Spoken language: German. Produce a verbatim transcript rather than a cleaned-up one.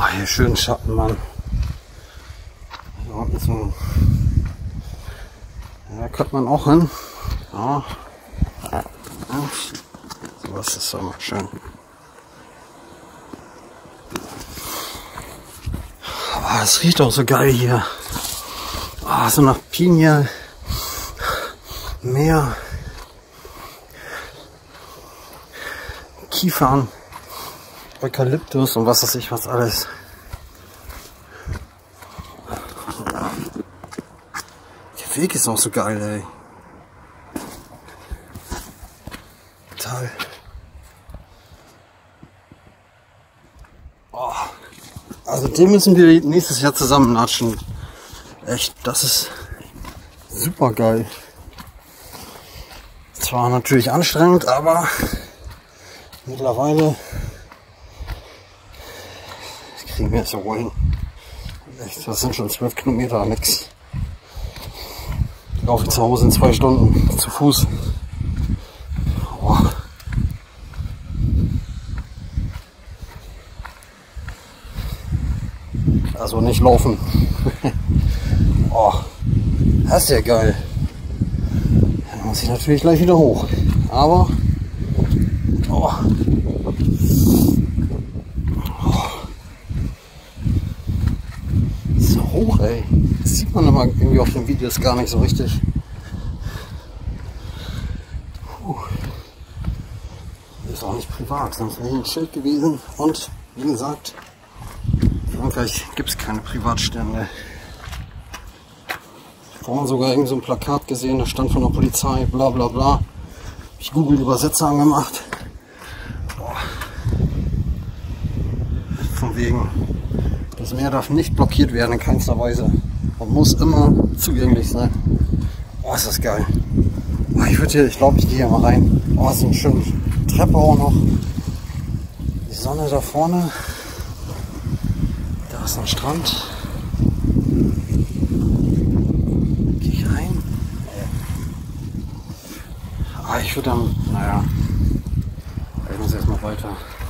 Oh, hier schön Schatten, Mann. Hier unten so. Ja, da kommt man auch hin. Ja. Ja. So was ist doch mal schön. Aber es riecht auch so geil hier. Oh, so nach Pinie, Meer, Kiefern, Eukalyptus und was weiß ich was alles. Der Weg ist auch so geil, ey. Total. Oh. Also den müssen wir nächstes Jahr zusammen natschen. Echt, das ist super geil. Zwar natürlich anstrengend, aber mittlerweile kriegen wir es ja wohl hin. Echt, das sind schon zwölf Kilometer, nix. Ich laufe zu Hause in zwei Stunden zu Fuß. Oh. Also nicht laufen. Oh, das ist ja geil. Dann muss ich natürlich gleich wieder hoch. Aber oh. Oh. So hoch, ey. Das sieht man aber irgendwie auf den Videos gar nicht so richtig. Puh. Ist auch nicht privat, sonst wäre hier ein Schild gewesen. Und wie gesagt, in Frankreich gibt es keine Privatstände. Vorhin sogar irgend so ein Plakat gesehen, da stand von der Polizei, bla bla bla. Hab ich Google Übersetzer angemacht. Boah. Von wegen, das Meer darf nicht blockiert werden in keinster Weise und muss immer zugänglich sein. Oh, ist das geil. Oh, ich würde hier, ich glaube, ich gehe hier mal rein. Oh, ist eine schöne Treppe auch noch. Die Sonne da vorne. Da ist ein Strand. Ich würde dann, naja, ich muss erstmal weiter.